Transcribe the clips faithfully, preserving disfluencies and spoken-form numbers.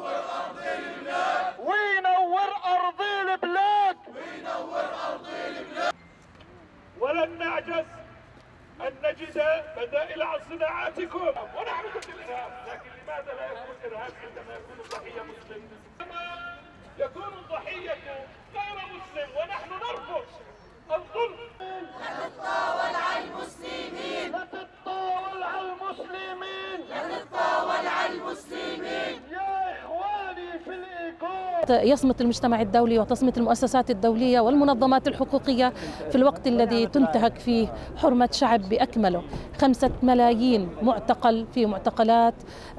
وينور أرضي البلاد. وينور أرضي البلاد. ولن نعجز أن نجد بدائل عن صناعاتكم، ونحن ضد الإرهاب، لكن لماذا لا يكون إرهاب عندما يكون الضحية مسلم؟ عندما يكون الضحية غير مسلم ونحن نرفض الظلم. لا تتطاول على المسلمين، لا تتطاول على المسلمين، لا تتطاول على المسلمين يا إخواني في الإيغور. يصمت المجتمع الدولي وتصمت المؤسسات الدولية والمنظمات الحقوقية في الوقت الذي تنتهك فيه حرمة شعب بأكمله. خمسة ملايين معتقل في معتقلات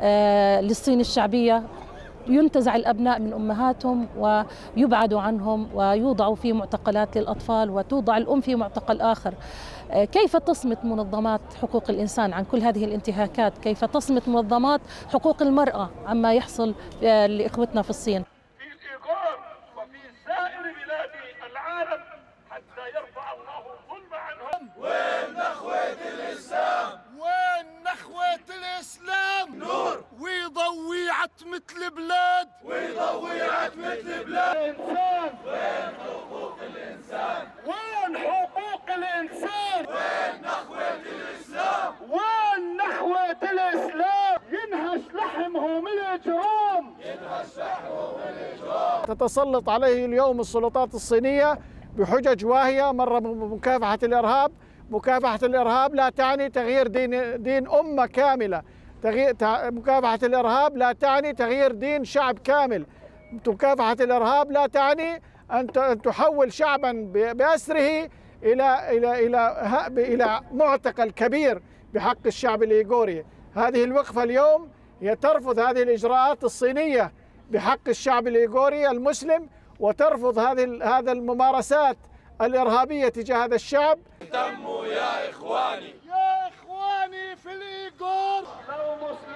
للصين الشعبية، ينتزع الأبناء من أمهاتهم ويبعدوا عنهم ويوضعوا في معتقلات للأطفال، وتوضع الأم في معتقل آخر. كيف تصمت منظمات حقوق الإنسان عن كل هذه الانتهاكات؟ كيف تصمت منظمات حقوق المرأة عما يحصل لإخوتنا في الصين؟ في الإيغور وفي سائر بلاد العالم حتى يرفع الله الظلم عنهم. وين نخوة الإسلام؟ وين نخوة الإسلام؟ نور ويضوي عتمة البلاد، ويضوي عتمة البلاد. الإنسان وين حقوق الإنسان؟ وين حقوق الإنسان؟ وين نخوة الإسلام؟ وين نخوة الإسلام؟ ينهش لحمهم الإجرام، ينهش لحمهم الإجرام. تتسلط عليه اليوم السلطات الصينية بحجج واهية، مرة بمكافحة الإرهاب. مكافحة الإرهاب لا تعني تغيير دين دين أمة كاملة. تغيير مكافحة الإرهاب لا تعني تغيير دين شعب كامل. مكافحة الإرهاب لا تعني أن تحول شعبا بأسره إلى إلى إلى إلى معتقل كبير بحق الشعب الإيغوري. هذه الوقفة اليوم هي ترفض هذه الإجراءات الصينية بحق الشعب الإيغوري المسلم، وترفض هذه هذا الممارسات الإرهابية تجاه هذا الشعب. دموا يا إخواني، يا إخواني في الإيغور.